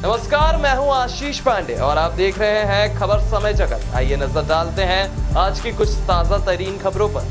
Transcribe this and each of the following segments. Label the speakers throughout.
Speaker 1: नमस्कार, मैं हूं आशीष पांडे और आप देख रहे हैं खबर समय जगत। आइए नजर डालते हैं आज की कुछ ताजा तरीन खबरों पर।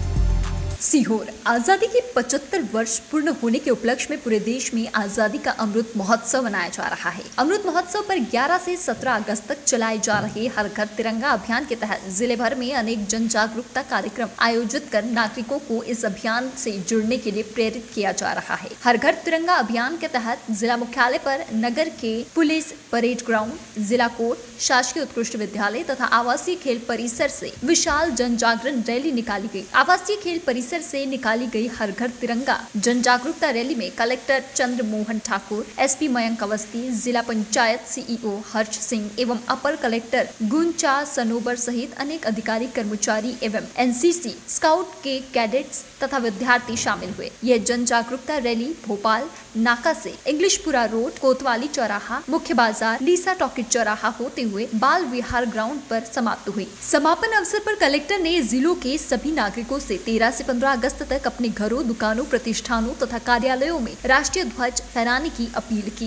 Speaker 2: सीहोर आजादी के 75 वर्ष पूर्ण होने के उपलक्ष्य में पूरे देश में आजादी का अमृत महोत्सव मनाया जा रहा है। अमृत महोत्सव पर 11 से 17 अगस्त तक चलाए जा रहे हर घर तिरंगा अभियान के तहत जिले भर में अनेक जन जागरूकता कार्यक्रम आयोजित कर नागरिकों को इस अभियान से जुड़ने के लिए प्रेरित किया जा रहा है। हर घर तिरंगा अभियान के तहत जिला मुख्यालय पर नगर के पुलिस परेड ग्राउंड, जिला कोर्ट, शासकीय उत्कृष्ट विद्यालय तथा आवासीय खेल परिसर से विशाल जन जागरण रैली निकाली गयी। आवासीय खेल परिसर से निकाली गई हर घर तिरंगा जन जागरूकता रैली में कलेक्टर चंद्र मोहन ठाकुर, एसपी मयंक अवस्थी, जिला पंचायत सीईओ हर्ष सिंह एवं अपर कलेक्टर गुंचा सनोबर सहित अनेक अधिकारी, कर्मचारी एवं एनसीसी, स्काउट के कैडेट्स तथा विद्यार्थी शामिल हुए। यह जन जागरूकता रैली भोपाल नाका से इंग्लिशपुरा रोड, कोतवाली चौराहा, मुख्य बाजार, लीसा टॉकीज चौराहा होते हुए बाल विहार ग्राउंड पर समाप्त हुई। समापन अवसर पर कलेक्टर ने जिलों के सभी नागरिकों से 13 से 15 अगस्त तक अपने घरों, दुकानों, प्रतिष्ठानों तथा कार्यालयों में राष्ट्रीय ध्वज फहराने की अपील की।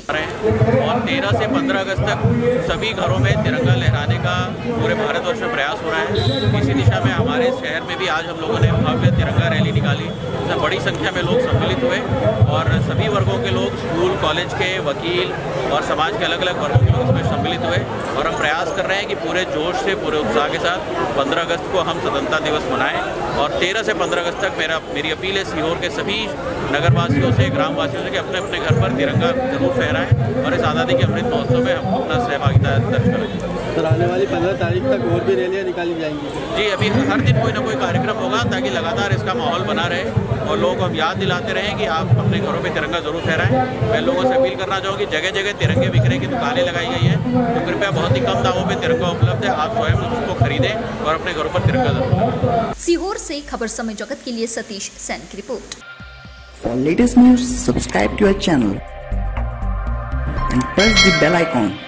Speaker 3: और 13 से 15 अगस्त तक सभी घरों में तिरंगा लहराने का पूरे भारतवर्ष में प्रयास हो रहा है। इसी दिशा में हमारे शहर में भी आज हम लोगों ने भव्य तिरंगा रैली निकाली। इसमें बड़ी संख्या में लोग सम्मिलित हुए और सभी वर्गों के लोग, स्कूल कॉलेज के, वकील और समाज के अलग अलग वर्गों के लोग इसमें सम्मिलित हुए। और हम प्रयास कर रहे हैं कि पूरे जोश से, पूरे उत्साह के साथ 15 अगस्त को हम स्वतंत्रता दिवस मनाएं। और 13 से 15 अगस्त तक मेरी अपील है सीहोर के सभी नगरवासियों से, ग्रामवासियों से कि अपने अपने घर पर तिरंगा जरूर फहराएं और इस आज़ादी के अमृत महोत्सव में हम अपना सहभागिता दर्ज करें।
Speaker 4: सर, आने वाली 15 तारीख तक और भी रैलियाँ निकाली जाएंगी?
Speaker 3: जी, अभी हर दिन कोई ना कोई कार्यक्रम होगा ताकि लगातार इसका माहौल बना रहे और लोग हम याद दिलाते रहें कि आप अपने घरों में तिरंगा जरूर फहराएं। मैं लोगों से अपील करना चाहूँगी, जगह जगह तिरंगे बिकने की दुकानें लगाई गई हैं, तो कृपया बहुत ही कम दामों पर तिरंगा उपलब्ध है, आप स्वयं उसको खरीदें और अपने घरों पर तिरंगा जरूर।
Speaker 2: सीहोर से खबर समय जगत के लिए सतीश सैन की report.
Speaker 5: For latest news, subscribe to our channel and press the bell icon.